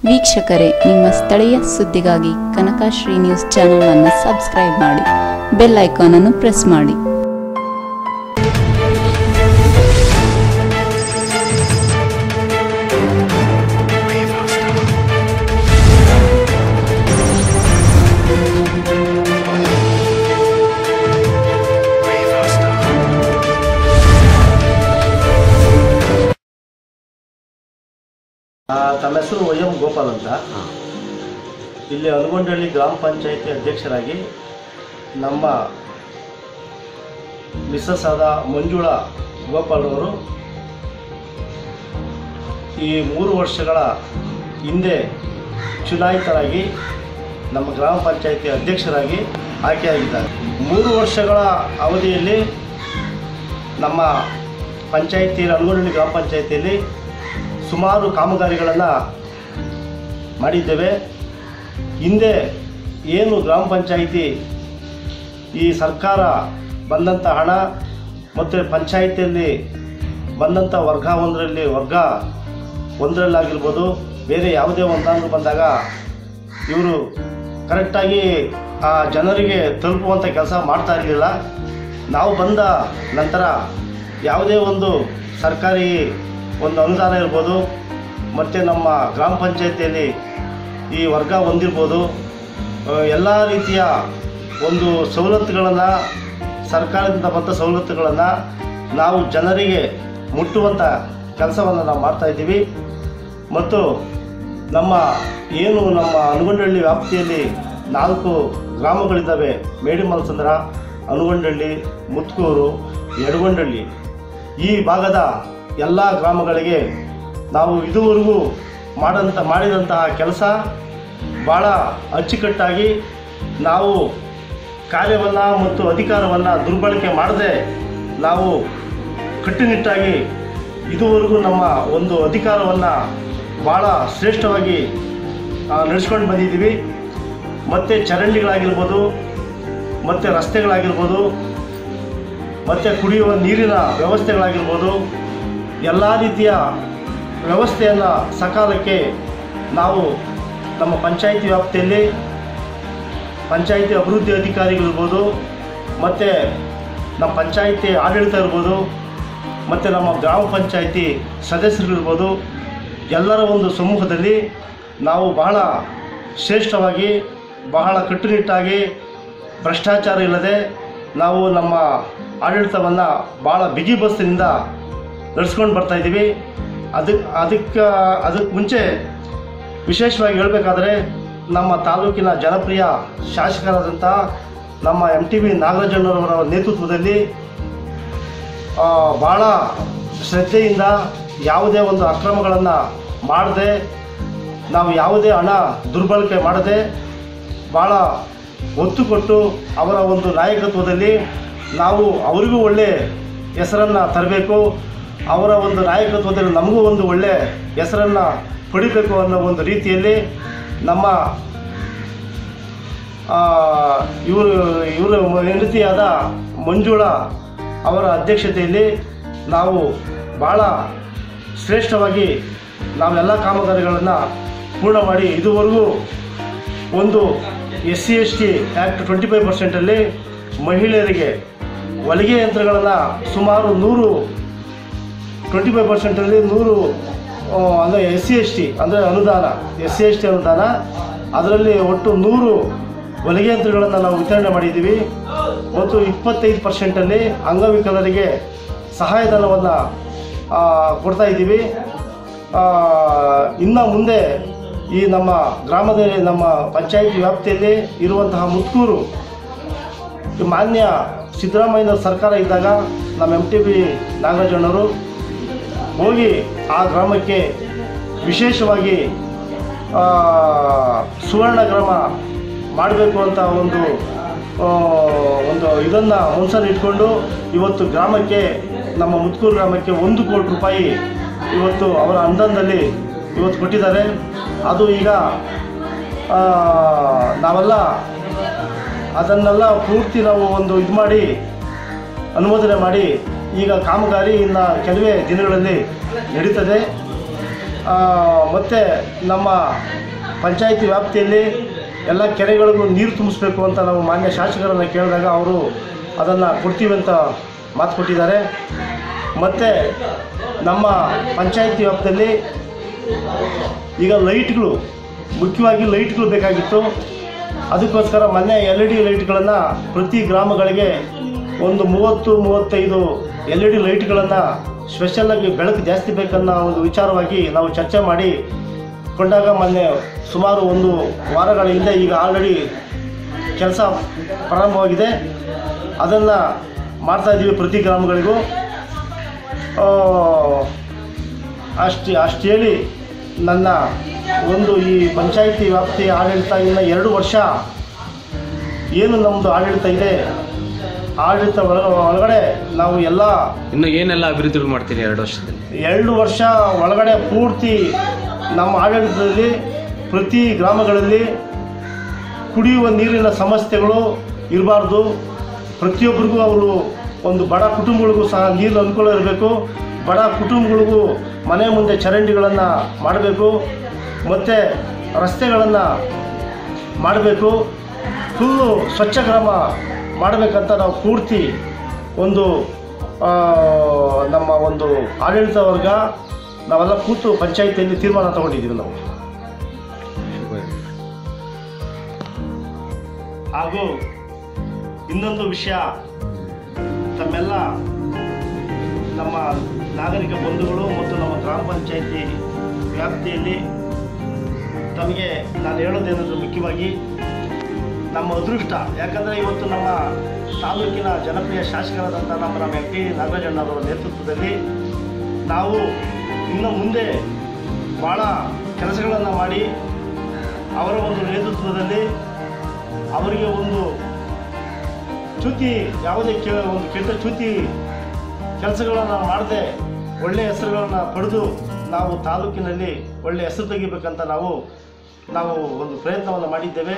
ವೀಕ್ಷಕರೇ, ನಿಮ್ಮ ಸ್ಥಳೀಯ ಸುದ್ದಿಗಾಗಿ ಕನಕಶ್ರೀ ನ್ಯೂಸ್ ಚಾನೆಲ್ ಅನ್ನು ಸಬ್ಸ್ಕ್ರೈಬ್ ಮಾಡಿ, ಬೆಲ್ ಐಕಾನ್ ಅನ್ನು ಪ್ರೆಸ್ ಮಾಡಿ. ತಮ್ಮ ಹೆಸರು ವೈ.ಎಂ. ಗೋಪಾಲ್ ಅಂತ. ಇಲ್ಲಿ ಅನುಗೊಂಡಳ್ಳಿ ಗ್ರಾಮ ಪಂಚಾಯಿತಿ ಅಧ್ಯಕ್ಷರಾಗಿ ನಮ್ಮ ಮಿಸಸ್ ಆದ ಮಂಜುಳಾ ಗೋಪಾಲ್ ಅವರು ಈ 3 ವರ್ಷಗಳ ಹಿಂದೆ ಚುನಾಯಿತರಾಗಿ ನಮ್ಮ ಗ್ರಾಮ ಪಂಚಾಯಿತಿ ಅಧ್ಯಕ್ಷರಾಗಿ ಆಯ್ಕೆಯಾಗಿದ್ದಾರೆ. 3 ವರ್ಷಗಳ ಅವಧಿಯಲ್ಲಿ ನಮ್ಮ ಪಂಚಾಯಿತಿ ಅನುಗೊಂಡಳ್ಳಿ ಗ್ರಾಮ ಪಂಚಾಯಿತಿಯಲ್ಲಿ ಸುಮಾರು ಕಾಮಗಾರಿಗಳನ್ನು ಮಾಡಿದ್ದೇವೆ. ಹಿಂದೆ ಏನು ಗ್ರಾಮ ಪಂಚಾಯಿತಿ ಈ ಸರ್ಕಾರ ಬಂದಂಥ ಹಣ ಮತ್ತು ಪಂಚಾಯಿತಿಯಲ್ಲಿ ಬಂದಂಥ ವರ್ಗ ಒಂದರಲ್ಲಾಗಿರ್ಬೋದು, ಬೇರೆ ಯಾವುದೇ ಒಂದಾದರೂ ಬಂದಾಗ ಇವರು ಕರೆಕ್ಟಾಗಿ ಆ ಜನರಿಗೆ ತಲುಪುವಂಥ ಕೆಲಸ ಮಾಡ್ತಾ ಇರಲಿಲ್ಲ. ನಾವು ಬಂದ ನಂತರ ಯಾವುದೇ ಒಂದು ಸರ್ಕಾರಿ ಒಂದು ಅನುದಾನ ಇರ್ಬೋದು, ಮತ್ತು ನಮ್ಮ ಗ್ರಾಮ ಪಂಚಾಯಿತಿಯಲ್ಲಿ ಈ ವರ್ಗ ಹೊಂದಿರ್ಬೋದು, ಎಲ್ಲ ರೀತಿಯ ಒಂದು ಸವಲತ್ತುಗಳನ್ನು, ಸರ್ಕಾರದಿಂದ ಬಂದ ಸವಲತ್ತುಗಳನ್ನು ನಾವು ಜನರಿಗೆ ಮುಟ್ಟುವಂಥ ಕೆಲಸವನ್ನು ನಾವು ಮಾಡ್ತಾಯಿದ್ದೀವಿ. ಮತ್ತು ನಮ್ಮ ಅನುಗೊಂಡಳ್ಳಿ ವ್ಯಾಪ್ತಿಯಲ್ಲಿ 4 ಗ್ರಾಮಗಳಿದ್ದಾವೆ. ಮೇಡಿಮಲ್ಸಂದ್ರ, ಅನುಗೊಂಡಳ್ಳಿ, ಮುತ್ಕೂರು, ಯಡಗೊಂಡಳ್ಳಿ. ಈ ಭಾಗದ ಎಲ್ಲ ಗ್ರಾಮಗಳಿಗೆ ನಾವು ಇದುವರೆಗೂ ಮಾಡಿದಂತಹ ಕೆಲಸ ಭಾಳ ಅಚ್ಚುಕಟ್ಟಾಗಿ ನಾವು ಕಾರ್ಯವನ್ನು ಮತ್ತು ಅಧಿಕಾರವನ್ನು ದುರ್ಬಳಕೆ ಮಾಡದೆ ನಾವು ಕಟ್ಟುನಿಟ್ಟಾಗಿ ಇದುವರೆಗೂ ನಮ್ಮ ಒಂದು ಅಧಿಕಾರವನ್ನು ಭಾಳ ಶ್ರೇಷ್ಠವಾಗಿ ನಡೆಸ್ಕೊಂಡು ಬಂದಿದ್ದೀವಿ. ಮತ್ತು ಚರಂಡಿಗಳಾಗಿರ್ಬೋದು, ಮತ್ತು ರಸ್ತೆಗಳಾಗಿರ್ಬೋದು, ಮತ್ತು ಕುಡಿಯುವ ನೀರಿನ ವ್ಯವಸ್ಥೆಗಳಾಗಿರ್ಬೋದು, ಎಲ್ಲ ರೀತಿಯ ವ್ಯವಸ್ಥೆಯನ್ನು ಸಕಾಲಕ್ಕೆ ನಾವು ನಮ್ಮ ಪಂಚಾಯಿತಿ ವ್ಯಾಪ್ತಿಯಲ್ಲಿ ಪಂಚಾಯಿತಿ ಅಭಿವೃದ್ಧಿ ಅಧಿಕಾರಿಗಳಿರ್ಬೋದು, ಮತ್ತು ನಮ್ಮ ಪಂಚಾಯಿತಿ ಆಡಳಿತ ಇರ್ಬೋದು, ಮತ್ತು ನಮ್ಮ ಗ್ರಾಮ ಪಂಚಾಯಿತಿ ಸದಸ್ಯರಿರ್ಬೋದು, ಎಲ್ಲರ ಒಂದು ಸಮ್ಮುಖದಲ್ಲಿ ನಾವು ಬಹಳ ಶ್ರೇಷ್ಠವಾಗಿ, ಬಹಳ ಕಟ್ಟುನಿಟ್ಟಾಗಿ, ಭ್ರಷ್ಟಾಚಾರ ಇಲ್ಲದೆ ನಾವು ನಮ್ಮ ಆಡಳಿತವನ್ನು ಭಾಳ ಬಿಗಿ ಬಸ್ಸಿನಿಂದ ನಡೆಸ್ಕೊಂಡು ಬರ್ತಾಯಿದ್ದೀವಿ. ಅದಕ್ಕೆ ಮುಂಚೆ ವಿಶೇಷವಾಗಿ ಹೇಳಬೇಕಾದ್ರೆ, ನಮ್ಮ ತಾಲೂಕಿನ ಜನಪ್ರಿಯ ಶಾಸಕರಾದಂಥ ನಮ್ಮ MTV ನಾಗರಾಜಣ್ಣವರ ನೇತೃತ್ವದಲ್ಲಿ ಭಾಳ ಶ್ರದ್ಧೆಯಿಂದ ಯಾವುದೇ ಒಂದು ಅಕ್ರಮಗಳನ್ನು ಮಾಡದೆ, ನಾವು ಯಾವುದೇ ಹಣ ದುರ್ಬಳಕೆ ಮಾಡದೆ ಭಾಳ ಒತ್ತು ಕೊಟ್ಟು ಅವರ ಒಂದು ನಾಯಕತ್ವದಲ್ಲಿ ನಾವು ಅವರಿಗೂ ಒಳ್ಳೆಯ ಹೆಸರನ್ನು ತರಬೇಕು, ಅವರ ಒಂದು ನಾಯಕತ್ವದಲ್ಲಿ ನಮಗೂ ಒಂದು ಒಳ್ಳೆಯ ಹೆಸರನ್ನು ಪಡಿಬೇಕು ಅನ್ನೋ ಒಂದು ರೀತಿಯಲ್ಲಿ ನಮ್ಮ ಇವರು ಹೆಂಡತಿಯಾದ ಮಂಜುಳಾ ಅವರ ಅಧ್ಯಕ್ಷತೆಯಲ್ಲಿ ನಾವು ಭಾಳ ಶ್ರೇಷ್ಠವಾಗಿ ನಾವೆಲ್ಲ ಕಾಮಗಾರಿಗಳನ್ನು ಪೂರ್ಣ ಮಾಡಿ ಇದುವರೆಗೂ ಒಂದು SC/ST ಆ್ಯಕ್ಟ್ 25% ಮಹಿಳೆಯರಿಗೆ ಹೊಲಿಗೆ ಯಂತ್ರಗಳನ್ನು ಸುಮಾರು 25% 100 ಅಂದರೆ SC/ST ಅಂದರೆ ಅನುದಾನ, SC/ST ಅನುದಾನ, ಅದರಲ್ಲಿ ಒಟ್ಟು 100 ಹೊಲಿಗೆ ಯಂತ್ರಗಳನ್ನು ನಾವು ವಿತರಣೆ ಮಾಡಿದ್ದೀವಿ. ಮತ್ತು 25% ಅಂಗವಿಕಲರಿಗೆ ಸಹಾಯಧನವನ್ನು ಕೊಡ್ತಾಯಿದ್ದೀವಿ. ಇನ್ನು ಮುಂದೆ ಈ ನಮ್ಮ ಗ್ರಾಮದಲ್ಲಿ, ನಮ್ಮ ಪಂಚಾಯಿತಿ ವ್ಯಾಪ್ತಿಯಲ್ಲಿ ಇರುವಂತಹ ಮುತ್ಕೂರು, ಮಾನ್ಯ ಸಿದ್ದರಾಮಯ್ಯನವ್ರ ಸರ್ಕಾರ ಇದ್ದಾಗ ನಮ್ಮ MTV ನಾಗರಾಜಣ್ಣವರು ಹೋಗಿ ಆ ಗ್ರಾಮಕ್ಕೆ ವಿಶೇಷವಾಗಿ ಸುವರ್ಣ ಗ್ರಾಮ ಮಾಡಬೇಕು ಅಂತ ಒಂದು ಇದನ್ನು ಮನಸ್ಸಲ್ಲಿ ಇಟ್ಕೊಂಡು ಇವತ್ತು ಗ್ರಾಮಕ್ಕೆ, ನಮ್ಮ ಮುತ್ಕೂರು ಗ್ರಾಮಕ್ಕೆ 1 ಕೋಟಿ ರೂಪಾಯಿ ಇವತ್ತು ಅವರ ಅನುದಾನದಲ್ಲಿ ಇವತ್ತು ಕೊಟ್ಟಿದ್ದಾರೆ. ಅದು ಈಗ ನಾವೆಲ್ಲ ಅದನ್ನೆಲ್ಲ ಪೂರ್ತಿ ನಾವು ಒಂದು ಇದು ಮಾಡಿ ಅನುಮೋದನೆ ಮಾಡಿ ಈಗ ಕಾಮಗಾರಿ ಇನ್ನು ಕೆಲವೇ ದಿನಗಳಲ್ಲಿ ನಡೀತದೆ. ಮತ್ತು ನಮ್ಮ ಪಂಚಾಯಿತಿ ವ್ಯಾಪ್ತಿಯಲ್ಲಿ ಎಲ್ಲ ಕೆರೆಗಳಿಗೂ ನೀರು ತುಂಬಿಸ್ಬೇಕು ಅಂತ ನಾವು ಮಾನ್ಯ ಶಾಸಕರನ್ನು ಕೇಳಿದಾಗ ಅವರು ಅದನ್ನು ಕೊಡ್ತೀವಿ ಅಂತ ಮಾತು ಕೊಟ್ಟಿದ್ದಾರೆ. ಮತ್ತು ನಮ್ಮ ಪಂಚಾಯಿತಿ ವ್ಯಾಪ್ತಿಯಲ್ಲಿ ಈಗ ಲೈಟ್ಗಳು, ಮುಖ್ಯವಾಗಿ ಲೈಟ್ಗಳು ಬೇಕಾಗಿತ್ತು. ಅದಕ್ಕೋಸ್ಕರ ಮೊನ್ನೆ LED ಲೈಟ್ಗಳನ್ನು ಪ್ರತಿ ಗ್ರಾಮಗಳಿಗೆ ಒಂದು 30-35 LED ಲೈಟ್ಗಳನ್ನು ಸ್ಪೆಷಲಾಗಿ ಬೆಳಕು ಜಾಸ್ತಿ ಬೇಕನ್ನೋ ಒಂದು ವಿಚಾರವಾಗಿ ನಾವು ಚರ್ಚೆ ಮಾಡಿ ಕೊಂಡಾಗ ಮೊನ್ನೆ ಸುಮಾರು 1 ವಾರಗಳ ಹಿಂದೆ ಈಗ ಆಲ್ರೆಡಿ ಕೆಲಸ ಪ್ರಾರಂಭವಾಗಿದೆ. ಅದನ್ನು ಮಾಡ್ತಾಯಿದ್ದೀವಿ ಪ್ರತಿ ಗ್ರಾಮಗಳಿಗೂ. ಅಷ್ಟು ಹೇಳಿ ನನ್ನ ಒಂದು ಈ ಪಂಚಾಯಿತಿ ವ್ಯಾಪ್ತಿ ಆಡಳಿತ ಇನ್ನು 2 ವರ್ಷ ಏನು ನಮ್ಮದು ಆಡಳಿತ ಇದೆ, ಆಡಳಿತ ಒಳಗಡೆ ನಾವು ಎಲ್ಲ ಇನ್ನು ಏನೆಲ್ಲ ಅಭಿವೃದ್ಧಿಗಳು ಮಾಡ್ತೀರಿ 2 ವರ್ಷದಲ್ಲಿ? 2 ವರ್ಷ ಒಳಗಡೆ ಪೂರ್ತಿ ನಮ್ಮ ಆಡಳಿತದಲ್ಲಿ ಪ್ರತಿ ಗ್ರಾಮಗಳಲ್ಲಿ ಕುಡಿಯುವ ನೀರಿನ ಸಮಸ್ಯೆಗಳು ಇರಬಾರ್ದು. ಪ್ರತಿಯೊಬ್ಬರಿಗೂ ಅವರು ಒಂದು ಬಡ ಕುಟುಂಬಗಳಿಗೂ ಸಹ ನೀರಿನ ಅನುಕೂಲ ಇರಬೇಕು. ಬಡ ಕುಟುಂಬಗಳಿಗೂ ಮನೆ ಮುಂದೆ ಚರಂಡಿಗಳನ್ನು ಮಾಡಬೇಕು ಮತ್ತು ರಸ್ತೆಗಳನ್ನು ಮಾಡಬೇಕು. ಫುಲ್ಲು ಸ್ವಚ್ಛ ಗ್ರಾಮ ಮಾಡಬೇಕಂತ ನಾವು ಪೂರ್ತಿ ಒಂದು ನಮ್ಮ ಒಂದು ಆಡಳಿತ ವರ್ಗ ನಾವೆಲ್ಲ ಕೂತು ಪಂಚಾಯಿತಿಯಲ್ಲಿ ತೀರ್ಮಾನ ತಗೊಂಡಿದ್ದೀವಿ ನಾವು. ಹಾಗೂ ಇನ್ನೊಂದು ವಿಷಯ, ತಮ್ಮೆಲ್ಲ ನಮ್ಮ ನಾಗರಿಕ ಬಂಧುಗಳು ಮತ್ತು ನಮ್ಮ ಗ್ರಾಮ ಪಂಚಾಯಿತಿ ವ್ಯಾಪ್ತಿಯಲ್ಲಿ ತಮಗೆ ನಾನು ಹೇಳೋದೇನೆಂದರೆ ಮುಖ್ಯವಾಗಿ ನಮ್ಮ ಅದೃಷ್ಟ. ಯಾಕಂದರೆ ಇವತ್ತು ನಮ್ಮ ತಾಲೂಕಿನ ಜನಪ್ರಿಯ ಶಾಸಕರಾದಂಥ ನಮ್ಮ MP ನಾಗರಾಜಣ್ಣವರ ನೇತೃತ್ವದಲ್ಲಿ ನಾವು ಇನ್ನು ಮುಂದೆ ಭಾಳ ಕೆಲಸಗಳನ್ನು ಮಾಡಿ ಅವರ ಒಂದು ನೇತೃತ್ವದಲ್ಲಿ ಅವರಿಗೆ ಒಂದು ಚ್ಯುತಿ, ಯಾವುದೇ ಒಂದು ಕೆಟ್ಟ ಚ್ಯುತಿ ಕೆಲಸಗಳನ್ನು ಮಾಡದೆ ಒಳ್ಳೆಯ ಹೆಸರುಗಳನ್ನು ಪಡೆದು ನಾವು ತಾಲೂಕಿನಲ್ಲಿ ಒಳ್ಳೆಯ ಹೆಸರು ತೆಗಿಬೇಕಂತ ನಾವು ಒಂದು ಪ್ರಯತ್ನವನ್ನು ಮಾಡಿದ್ದೇವೆ.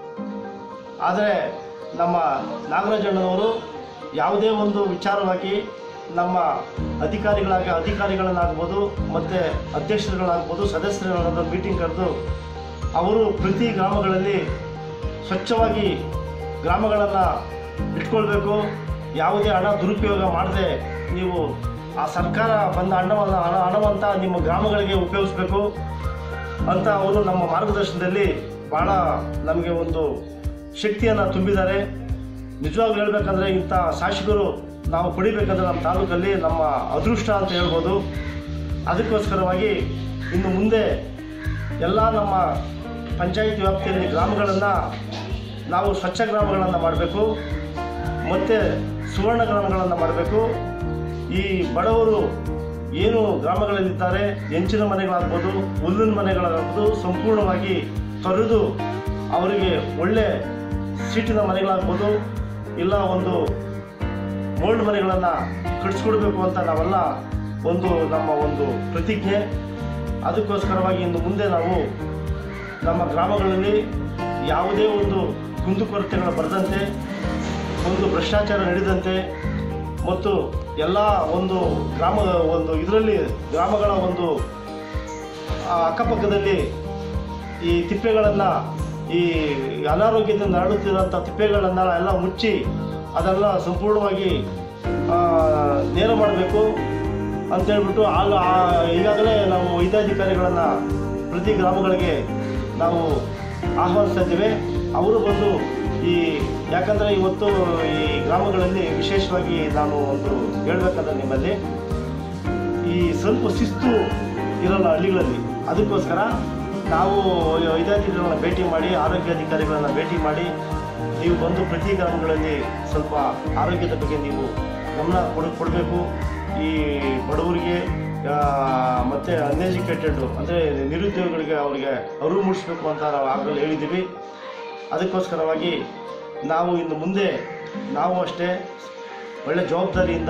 ಆದರೆ ನಮ್ಮ ನಾಗರಾಜಣ್ಣನವರು ಯಾವುದೇ ಒಂದು ವಿಚಾರವಾಗಿ ನಮ್ಮ ಅಧಿಕಾರಿಗಳನ್ನಾಗ್ಬೋದು ಮತ್ತು ಅಧ್ಯಕ್ಷರುಗಳಾಗ್ಬೋದು, ಸದಸ್ಯರುಗಳಾದ ಮೀಟಿಂಗ್ ಕರೆದು ಅವರು ಪ್ರತಿ ಗ್ರಾಮಗಳಲ್ಲಿ ಸ್ವಚ್ಛವಾಗಿ ಗ್ರಾಮಗಳನ್ನು ಇಟ್ಕೊಳ್ಬೇಕು. ಯಾವುದೇ ಹಣ ದುರುಪಯೋಗ ಮಾಡದೆ ನೀವು ಆ ಸರ್ಕಾರ ಬಂದ ಹಣವಂತ ನಿಮ್ಮ ಗ್ರಾಮಗಳಿಗೆ ಉಪಯೋಗಿಸ್ಬೇಕು ಅಂತ ಅವರು ನಮ್ಮ ಮಾರ್ಗದರ್ಶನದಲ್ಲಿ ಭಾಳ ನಮಗೆ ಒಂದು ಶಕ್ತಿಯನ್ನು ತುಂಬಿದ್ದಾರೆ. ನಿಜವಾಗ್ಲೂ ಹೇಳಬೇಕಂದ್ರೆ ಇಂಥ ಶಾಸಕರು ನಾವು ಪಡಿಬೇಕಂದ್ರೆ ನಮ್ಮ ತಾಲೂಕಲ್ಲಿ ನಮ್ಮ ಅದೃಷ್ಟ ಅಂತ ಹೇಳ್ಬೋದು. ಅದಕ್ಕೋಸ್ಕರವಾಗಿ ಇನ್ನು ಮುಂದೆ ಎಲ್ಲ ನಮ್ಮ ಪಂಚಾಯಿತಿ ವ್ಯಾಪ್ತಿಯಲ್ಲಿ ಗ್ರಾಮಗಳನ್ನು ನಾವು ಸ್ವಚ್ಛ ಗ್ರಾಮಗಳನ್ನು ಮಾಡಬೇಕು ಮತ್ತು ಸುವರ್ಣ ಗ್ರಾಮಗಳನ್ನು ಮಾಡಬೇಕು. ಈ ಬಡವರು ಏನು ಗ್ರಾಮಗಳಲ್ಲಿದ್ದಾರೆ, ಹೆಂಚಿನ ಮನೆಗಳಾಗ್ಬೋದು, ಹುಲ್ಲಿನ ಮನೆಗಳಾಗ್ಬೋದು, ಸಂಪೂರ್ಣವಾಗಿ ತೊರೆದು ಅವರಿಗೆ ಒಳ್ಳೆ ಸೀಟಿನ ಮನೆಗಳಾಗ್ಬೋದು, ಇಲ್ಲ ಒಂದು ಮೋಲ್ಡ್ ಮನೆಗಳನ್ನು ಕಟ್ಟಿಸ್ಕೊಡ್ಬೇಕು ಅಂತ ನಾವೆಲ್ಲ ನಮ್ಮ ಒಂದು ಪ್ರತಿಜ್ಞೆ. ಅದಕ್ಕೋಸ್ಕರವಾಗಿ ಇನ್ನು ಮುಂದೆ ನಾವು ನಮ್ಮ ಗ್ರಾಮಗಳಲ್ಲಿ ಯಾವುದೇ ಒಂದು ಕುಂದುಕೊರತೆಗಳು ಬರದಂತೆ, ಒಂದು ಭ್ರಷ್ಟಾಚಾರ ನಡೆದಂತೆ ಮತ್ತು ಎಲ್ಲ ಒಂದು ಇದರಲ್ಲಿ ಗ್ರಾಮಗಳ ಒಂದು ಅಕ್ಕಪಕ್ಕದಲ್ಲಿ ಈ ತಿಪ್ಪೆಗಳನ್ನು, ಈ ಅನಾರೋಗ್ಯದಿಂದ ಹರಡುತ್ತಿರುವಂಥ ತಿಪ್ಪೆಗಳನ್ನು ಎಲ್ಲ ಮುಚ್ಚಿ ಅದೆಲ್ಲ ಸಂಪೂರ್ಣವಾಗಿ ನೇರ ಮಾಡಬೇಕು ಅಂತೇಳ್ಬಿಟ್ಟು ಈಗಾಗಲೇ ನಾವು ವೈದ್ಯಾಧಿಕಾರಿಗಳನ್ನು ಪ್ರತಿ ಗ್ರಾಮಗಳಿಗೆ ನಾವು ಆಹ್ವಾನಿಸ್ತಾ ಇದ್ದೇವೆ. ಅವರು ಬಂದು ಯಾಕಂದರೆ ಇವತ್ತು ಈ ಗ್ರಾಮಗಳಲ್ಲಿ ವಿಶೇಷವಾಗಿ ನಾನು ಒಂದು ಹೇಳಬೇಕಾದ್ರೆ ನಿಮ್ಮಲ್ಲಿ ಸ್ವಲ್ಪ ಶಿಸ್ತು ಇರೋಲ್ಲ ಹಳ್ಳಿಗಳಲ್ಲಿ. ಅದಕ್ಕೋಸ್ಕರ ನಾವು ವೈದ್ಯಾಧಿಕಾರಿಗಳನ್ನ ಭೇಟಿ ಮಾಡಿ, ಆರೋಗ್ಯಾಧಿಕಾರಿಗಳನ್ನು ಭೇಟಿ ಮಾಡಿ, ನೀವು ಬಂದು ಪ್ರತಿ ಗ್ರಾಮಗಳಲ್ಲಿ ಸ್ವಲ್ಪ ಆರೋಗ್ಯದ ಬಗ್ಗೆ ನೀವು ಗಮನ ಕೊಡಬೇಕು. ಈ ಬಡವರಿಗೆ ಮತ್ತು ಅನ್ಎಜುಕೇಟೆಡ್ ಅಂದರೆ ನಿರುದ್ಯೋಗಿಗಳಿಗೆ ಅವರಿಗೆ ಅರಿವು ಮೂಡಿಸ್ಬೇಕು ಅಂತ ನಾವು ಆಗಲೇ ಹೇಳಿದ್ದೀವಿ. ಅದಕ್ಕೋಸ್ಕರವಾಗಿ ನಾವು ಇನ್ನು ಮುಂದೆ ನಾವು ಅಷ್ಟೇ ಒಳ್ಳೆ ಜವಾಬ್ದಾರಿಯಿಂದ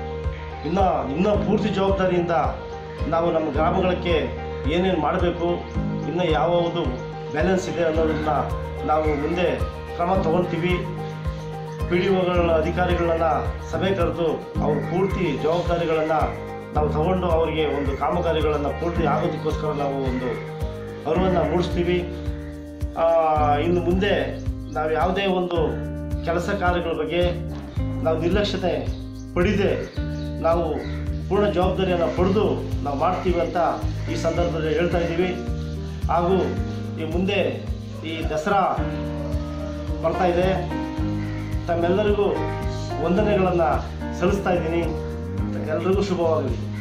ಇನ್ನೂ ಪೂರ್ತಿ ಜವಾಬ್ದಾರಿಯಿಂದ ನಾವು ನಮ್ಮ ಗ್ರಾಮಗಳಿಗೆ ಏನೇನು ಮಾಡಬೇಕು, ಇನ್ನು ಯಾವುದು ಬ್ಯಾಲೆನ್ಸ್ ಇದೆ ಅನ್ನೋದನ್ನು ನಾವು ಮುಂದೆ ಕ್ರಮ ತಗೊಳ್ತೀವಿ. PDOಗಳ ಅಧಿಕಾರಿಗಳನ್ನು ಸಭೆ ಕರೆದು ಅವ್ರ ಪೂರ್ತಿ ಜವಾಬ್ದಾರಿಗಳನ್ನು ನಾವು ತಗೊಂಡು ಅವರಿಗೆ ಒಂದು ಕಾಮಗಾರಿಗಳನ್ನು ಪೂರ್ತಿ ಆಗೋದಕ್ಕೋಸ್ಕರ ನಾವು ಒಂದು ಅರಿವನ್ನು ಮೂಡಿಸ್ತೀವಿ. ಇನ್ನು ಮುಂದೆ ನಾವು ಯಾವುದೇ ಒಂದು ಕೆಲಸ ಕಾರ್ಯಗಳ ಬಗ್ಗೆ ನಾವು ನಿರ್ಲಕ್ಷ್ಯತೆ ಪಡೆದೇ ನಾವು ಪೂರ್ಣ ಜವಾಬ್ದಾರಿಯನ್ನು ಪಡೆದು ನಾವು ಮಾಡ್ತೀವಿ ಅಂತ ಈ ಸಂದರ್ಭದಲ್ಲಿ ಹೇಳ್ತಾ ಇದ್ದೀವಿ. ಹಾಗೂ ಈ ಮುಂದೆ ಈ ದಸರಾ ಬರ್ತಾ ಇದೆ, ತಮ್ಮೆಲ್ಲರಿಗೂ ವಂದನೆಗಳನ್ನು ಸಲ್ಲಿಸ್ತಾ ಇದ್ದೀನಿ. ಎಲ್ರಿಗೂ ಶುಭವಾಗಲಿ.